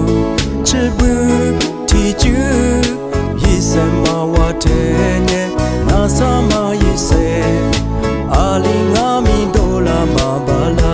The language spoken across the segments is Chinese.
只不提就一生嘛我天耶，那啥嘛一生，阿里阿弥多拉嘛巴拉。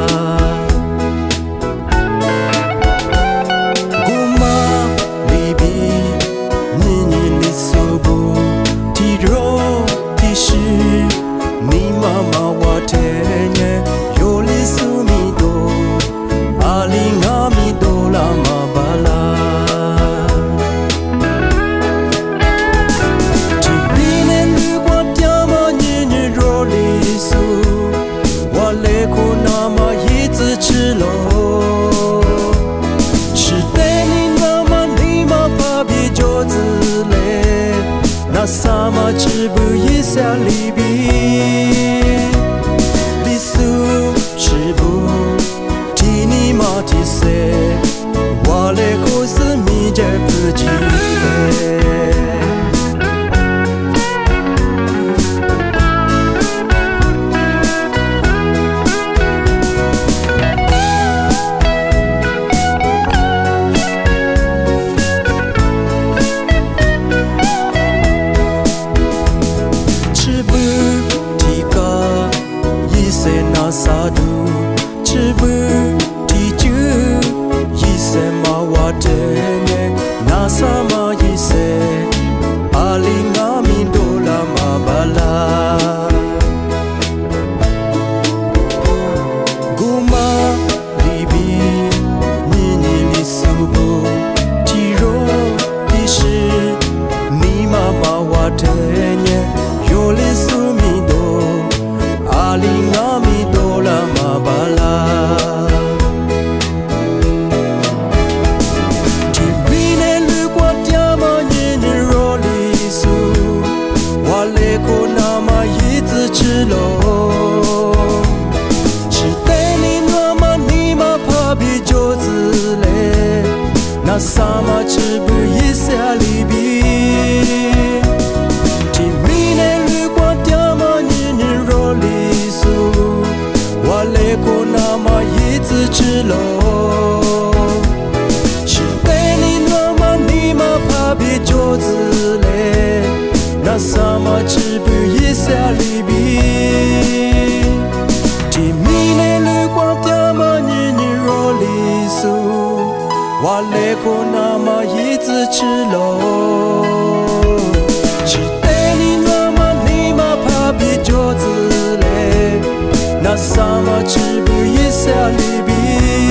萨玛只不一下离别，离苏只不提尼玛提塞，我来可是米在不记萨杜，只不提就一生嘛我天耶，那萨嘛一生，阿里阿弥多拉嘛巴拉，古玛里比尼尼里苏布，提罗提什尼玛嘛我天耶，有里苏米多，阿里阿弥。拉巴拉，提比内鲁瓜嗲嘛尼尼罗里苏，我来可那么一直吃喽，只带你那么你嘛怕比脚子嘞，那啥嘛只不一下离别。可那么一直吃喽，只带你那么你嘛怕比脚子嘞，那啥嘛只不一下离别，提米内鲁瓜嗲嘛尼尼罗里苏，我来可那么一直吃喽，只带你那么你嘛怕比脚子嘞。那萨玛只不一下离别，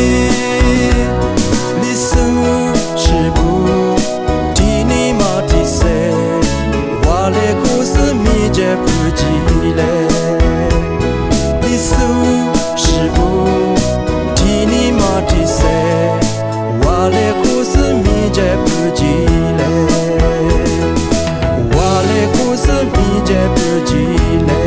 离苏只不提尼玛提塞，我来可是米在不记嘞，离苏只不提尼玛提塞，我来可是米在不记嘞，我来可是米在不记嘞。